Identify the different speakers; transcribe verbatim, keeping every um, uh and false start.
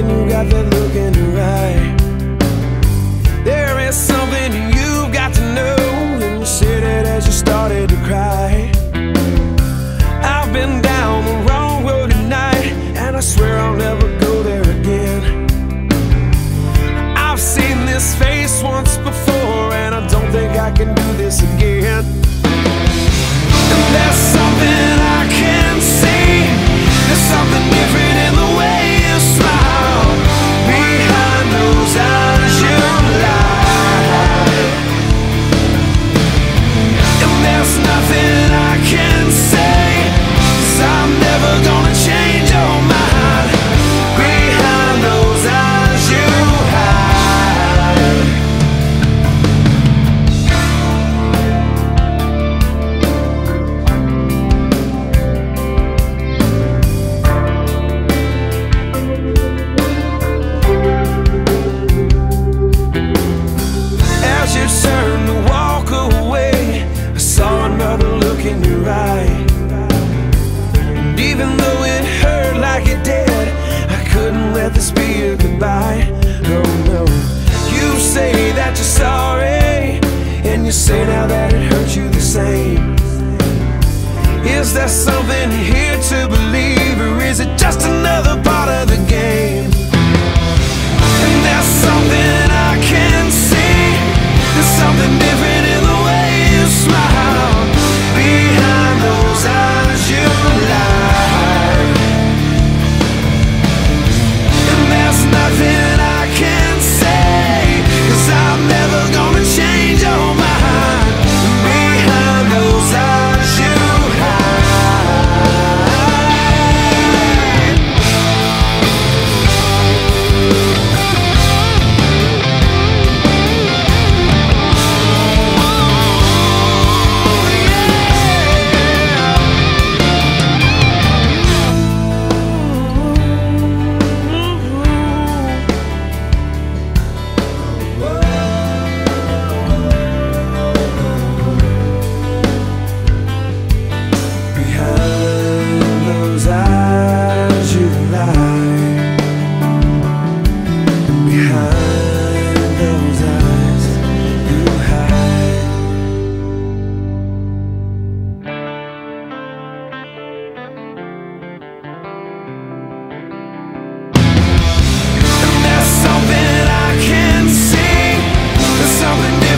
Speaker 1: when you got that look in your eye. There is something you've got to know, and you said it as you started to cry. I've been down the wrong road tonight, and I swear I'll never go there again. I've seen this face once before, and I don't think I can do this again. And there's something I can see, there's something different in the way you smile. Behind those eyes you lie, and there's nothing I can say, 'cause I'm never gonna change your mind. Behind those eyes you hide. As you turned to walk away, I saw another look in your eye. And even though it hurt like it did, I couldn't let this be a goodbye. Oh no. You say that you're sorry, and you say now that it hurts you the same. Is there something here to believe, or is it just another part of the game? And there's something I can see, there's something different in the way you smile. Behind those eyes you lie, and there's nothing I can say, 'cause I'm never gonna change your mind. Behind those eyes you hide. Something